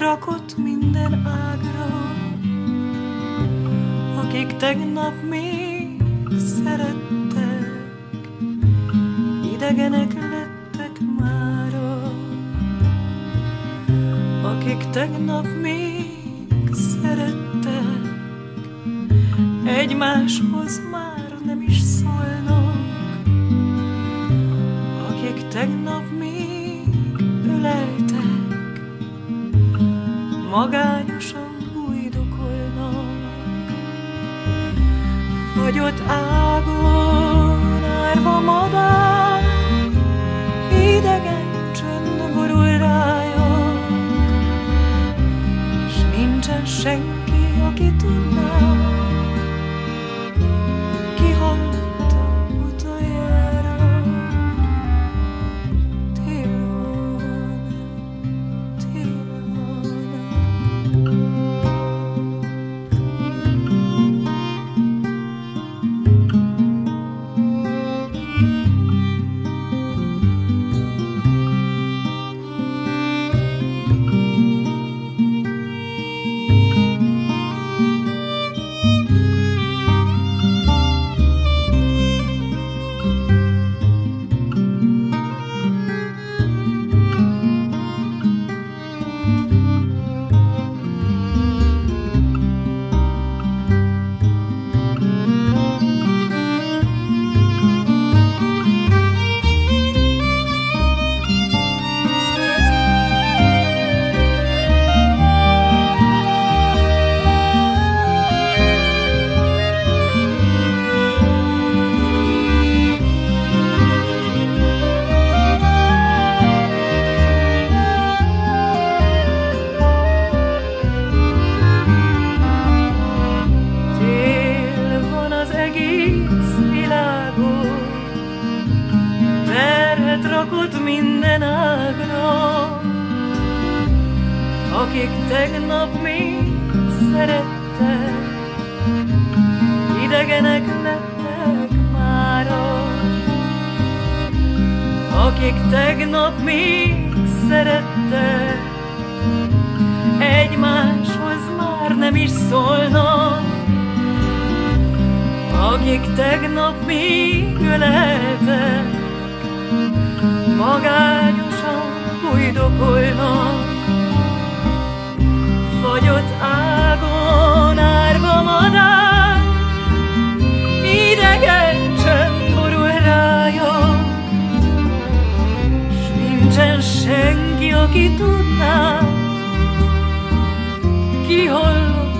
rakott minden ágra, akik tegnap még szerettek, idegenek lettek mára. Akik tegnap még szerettek, egymáshoz már nem is szólnak. Akik tegnap még öleltek, magányosan bujdokolnak. Fagyott ágon árva madár, idegen csönd borul rája, s nincsen senki, aki tudná, ki hallotta utoljára. Rakott minden ágra, akik tegnap még szerettek, idegenek lettek mára. Akik tegnap még szerettek, egymáshoz már nem is szólnak. Akik tegnap még öleltek, magányosan bujdokolnak. Fagyott ágon árva madár, idegen csönd borul rája, s nincsen senki, aki tudná, ki hallott